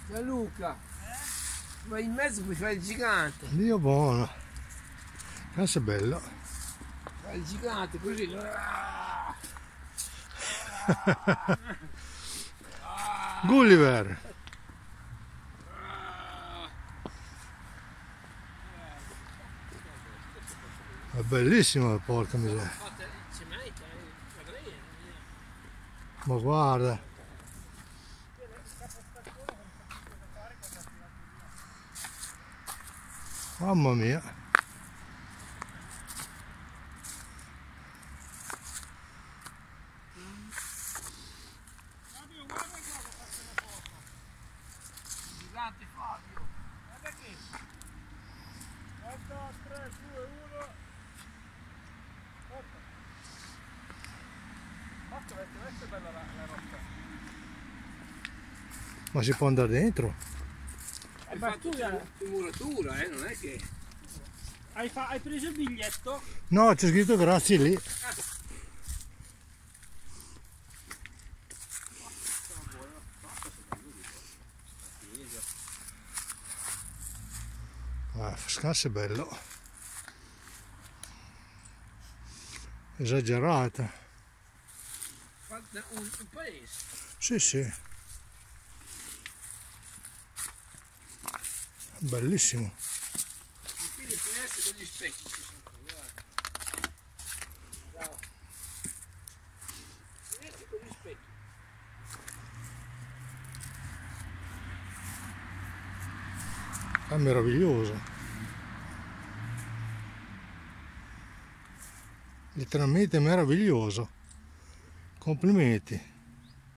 Gianluca, vai in mezzo puoi fare il gigante. Dio buono. Questo è bello. Fai il gigante così. Gulliver. È bellissimo, porca miseria. Ma guarda. Mamma mia. Gigante Fabio. Guarda qui. 8, 3, 2, 1. Questa è bella la roccia. Ma si può andare dentro? Hai fatto muratura, non è che... Hai preso il biglietto? No, c'è scritto grazie lì. Scanso è bello. Esagerata. Un paese. Sì, sì. Bellissimo. Quindi le finestre con gli specchi ci sono, guarda. Finestre con gli specchi. È meraviglioso. Letteralmente meraviglioso. Complimenti.